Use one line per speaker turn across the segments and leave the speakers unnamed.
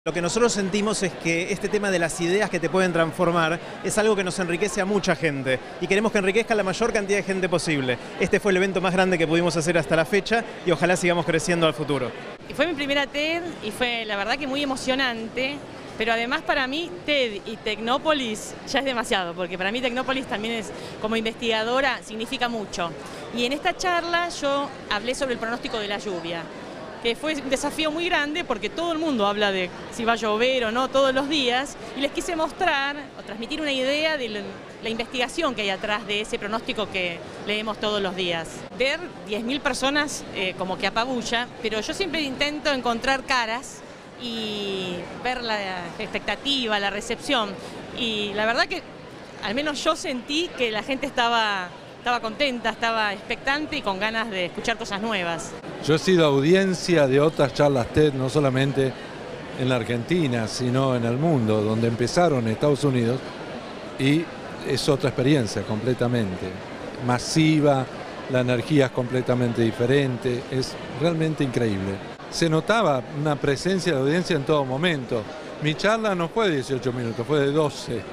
Lo que nosotros sentimos es que este tema de las ideas que te pueden transformar es algo que nos enriquece a mucha gente y queremos que enriquezca a la mayor cantidad de gente posible. Este fue el evento más grande que pudimos hacer hasta la fecha y ojalá sigamos creciendo al futuro.
Fue mi primera TED y fue la verdad que muy emocionante, pero además para mí TED y Tecnópolis ya es demasiado, porque para mí Tecnópolis también es, como investigadora, significa mucho. Y en esta charla yo hablé sobre el pronóstico de la lluvia, que fue un desafío muy grande porque todo el mundo habla de si va a llover o no todos los días, y les quise mostrar o transmitir una idea de la investigación que hay atrás de ese pronóstico que leemos todos los días. Ver 10.000 personas como que apabulla, pero yo siempre intento encontrar caras y ver la expectativa, la recepción, y la verdad que al menos yo sentí que la gente estaba contenta, estaba expectante y con ganas de escuchar cosas nuevas.
Yo he sido audiencia de otras charlas TED, no solamente en la Argentina, sino en el mundo, donde empezaron en Estados Unidos, y es otra experiencia completamente masiva, la energía es completamente diferente, es realmente increíble. Se notaba una presencia de audiencia en todo momento. Mi charla no fue de 18 minutos, fue de 12.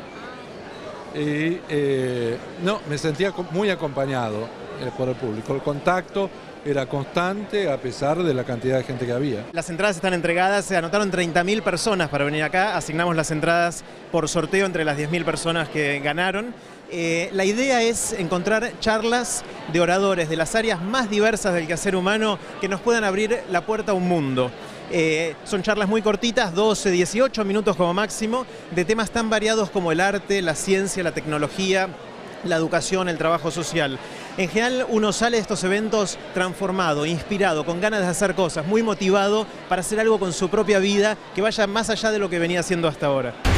Y no, me sentía muy acompañado por el público. El contacto era constante a pesar de la cantidad de gente que había.
Las entradas están entregadas, se anotaron 30.000 personas para venir acá, asignamos las entradas por sorteo entre las 10.000 personas que ganaron. La idea es encontrar charlas de oradores de las áreas más diversas del quehacer humano que nos puedan abrir la puerta a un mundo. Son charlas muy cortitas, 12, 18 minutos como máximo, de temas tan variados como el arte, la ciencia, la tecnología, la educación, el trabajo social. En general uno sale de estos eventos transformado, inspirado, con ganas de hacer cosas, muy motivado para hacer algo con su propia vida que vaya más allá de lo que venía haciendo hasta ahora.